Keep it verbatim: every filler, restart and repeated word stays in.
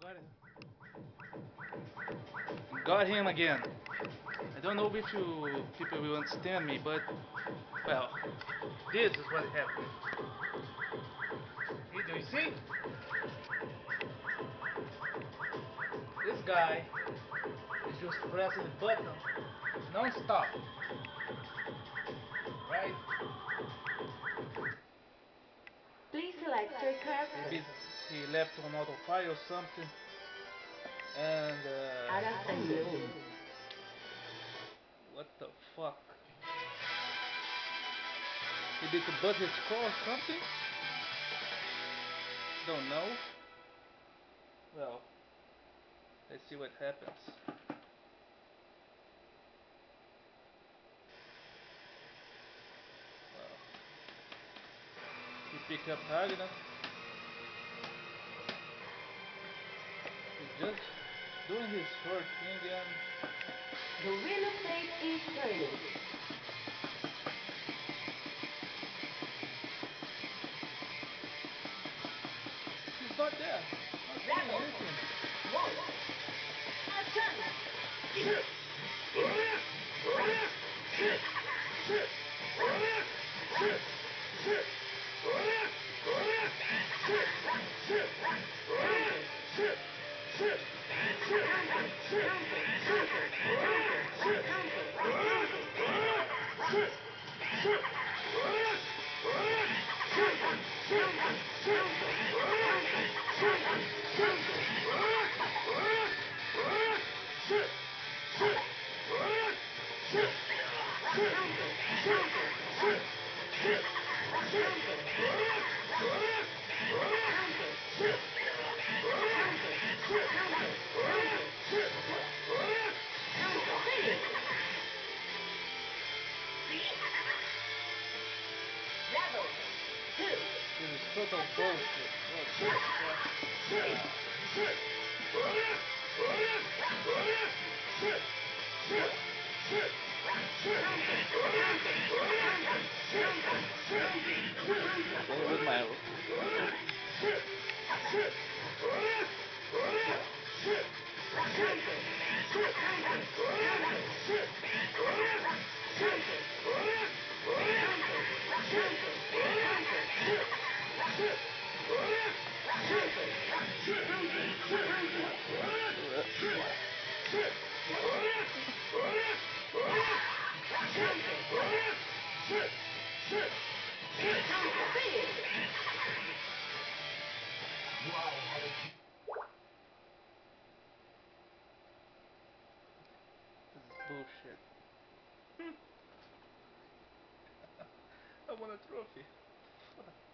Got it. Got him again. I don't know if you people will understand me, but well, this is what happened. Hey, do you see? This guy is just pressing the button non-stop, right? Please select your Maybe character. he left on autopilot or something, and Área uh, unknown. what the fuck? Maybe to bust his car or something? Don't know. Well, let's see what happens. Well, he picked up target. He's just doing his first thing and The real estate is turning. he's not there. Not doing Rebel. anything. One. Action. Level two. This is total bullshit. What the fuck? Stay with my This is bullshit. I want a trophy. Fuck.